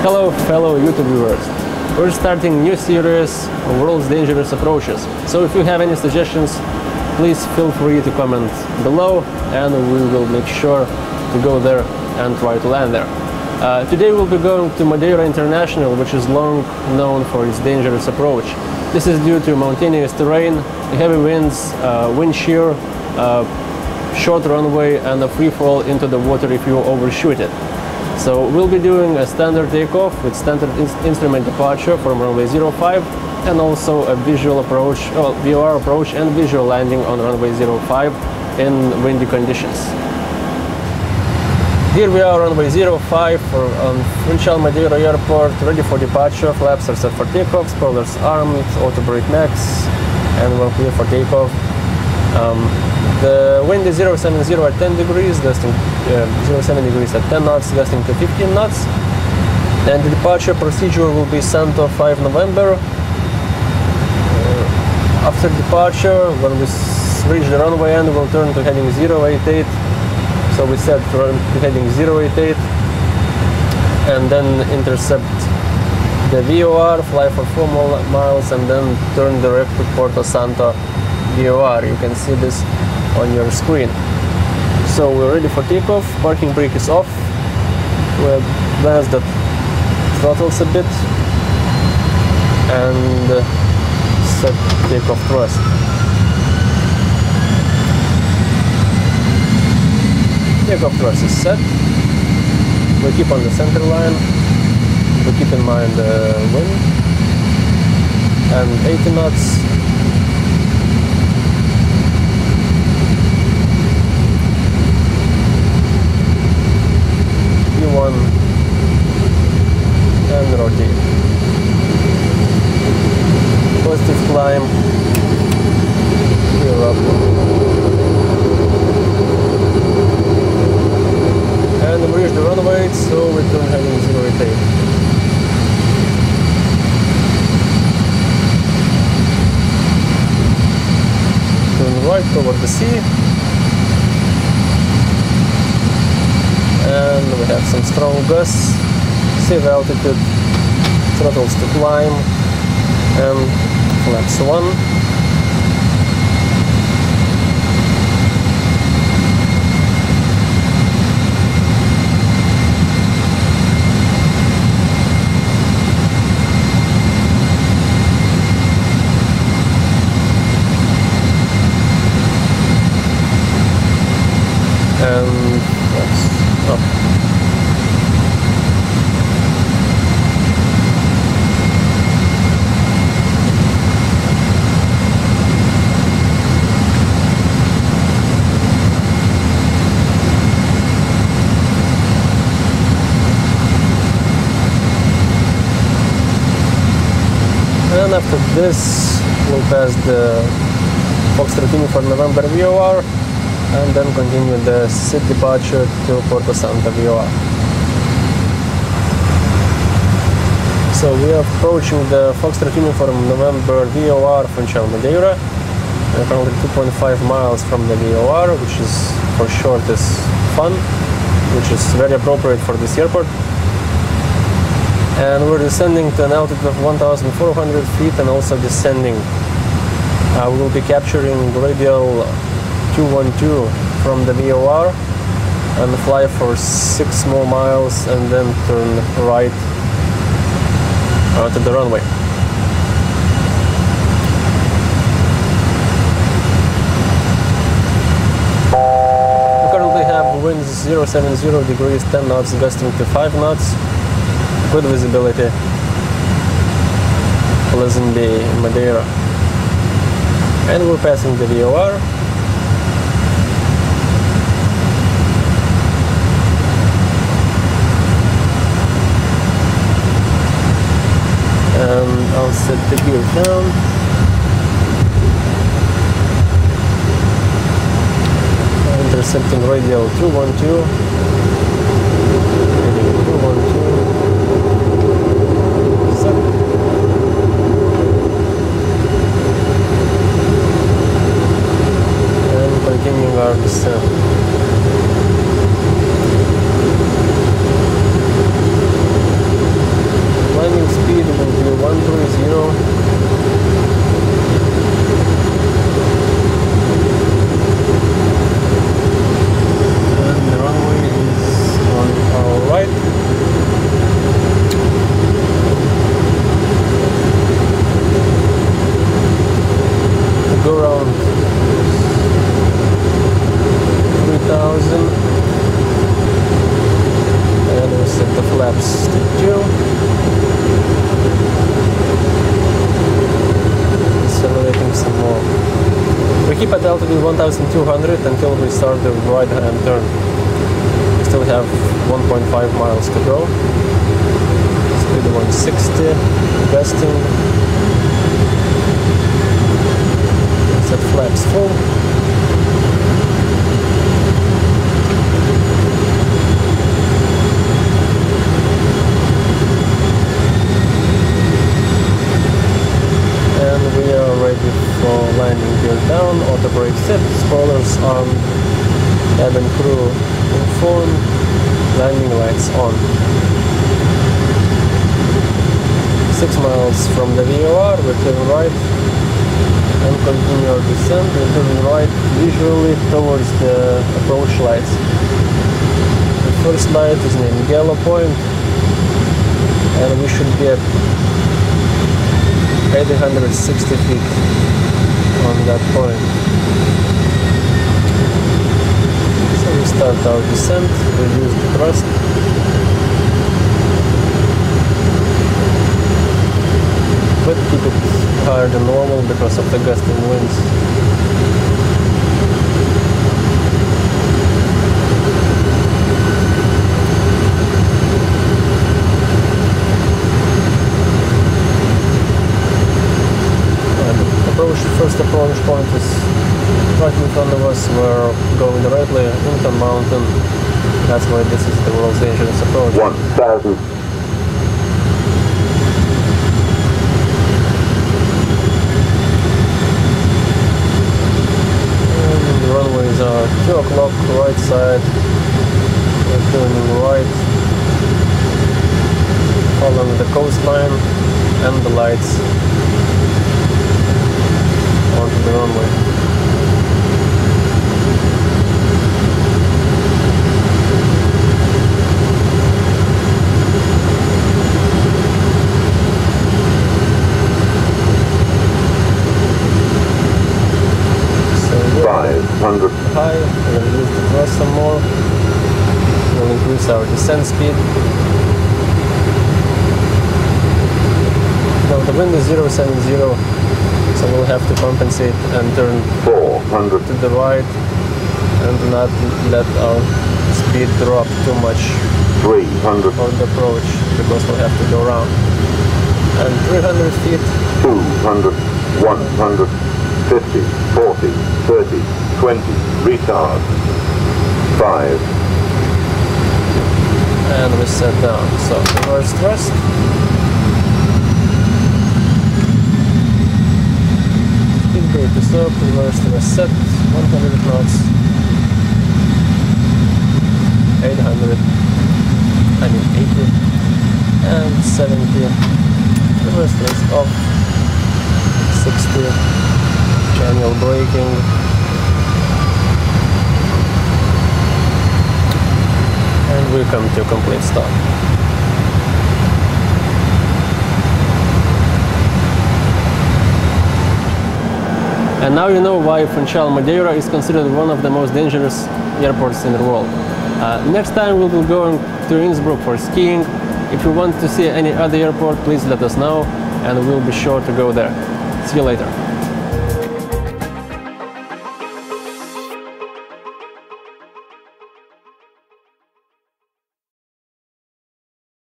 Hello fellow YouTube viewers. We're starting new series of World's Dangerous Approaches. So if you have any suggestions, please feel free to comment below and we will make sure to go there and try to land there. Today we'll be going to Madeira International, which is long known for its dangerous approach. This is due to mountainous terrain, heavy winds, wind shear, short runway and a free fall into the water if you overshoot it. So we'll be doing a standard takeoff with standard instrument departure from runway 05 and also a visual approach, VOR approach and visual landing on runway 05 in windy conditions. Here we are on runway 05 on Funchal Madeira Airport, ready for departure. Flaps are set for takeoff, spoilers armed, auto brake max, and we're clear for takeoff. The wind is 070 at 10 degrees, gusting 07 degrees at 10 knots, gusting to 15 knots. And the departure procedure will be Santo 5 November. After departure, when we reach the runway end, we'll turn to heading 088. So we set to heading 088 and then intercept the VOR, fly for 4 miles and then turn direct to Porto Santo VOR. You can see this on your screen. So we're ready for takeoff. Parking brake is off. We'll advance the throttles a bit and set takeoff thrust. Takeoff thrust is set. We keep on the center line. We keep in mind the wind and 80 knots. One and rotate. Positive climb. Gear up. And we reach the runway, so we turn heading 088. Turn right toward the sea. And we have some strong gusts, safe altitude, throttles to climb, and flaps 1. And flaps up. And after this, we'll pass the Foxtrot Uniform November VOR and then continue the SID departure to Porto Santo VOR. So we are approaching the Foxtrot Uniform November VOR Funchal Madeira. We're currently 2.5 miles from the VOR, which is for short is fun, which is very appropriate for this airport. And we're descending to an altitude of 1,400 feet and also descending. We will be capturing radial 212 from the VOR and fly for 6 more miles and then turn right to the runway. We currently have winds 070 degrees, 10 knots, gusting to 5 knots. Good visibility. Pleasant day in Madeira. And we're passing the VOR. And I'll set the gear down. Intercepting radial 212. Heading 212. Set. And continuing our descent. be 1200 until we start the right-hand turn. We still have 1.5 miles to go. Speed 160, gusting. Set flaps full. And we are ready for landing gear down, auto brake set, spoilers on, cabin crew informed, landing lights on. 6 miles from the VOR, we turn right and continue our descent. We turn right visually towards the approach lights. The first light is named Gallo Point, and we should be at 860 feet on that point. So we start our descent, reduce the thrust. But keep it higher than normal because of the gusting winds. First approach point is right in front of us. We're going directly into the mountain. That's why this is the world's dangerous approach. 1000. And the runways are 2 o'clock right side. We're turning right, following the coastline and the lights onto the runway. So 500. high, we're going to use the thrust some more. We'll increase our descent speed. Now the wind is 070. So we'll have to compensate and turn 400 to the right and not let our speed drop too much 300 on the approach because we'll have to go around. And 300 feet, 200 100 50 40 30 20 retard 5 and we set down. So reverse thrust. Brake is up, reverse thrust set, 100 knots, 800, 80, and 70, reverse thrust off, 60, manual braking, and we come to a complete stop. And now you know why Funchal Madeira is considered one of the most dangerous airports in the world. Next time we will go to Innsbruck for skiing. If you want to see any other airport, please let us know and we'll be sure to go there. See you later.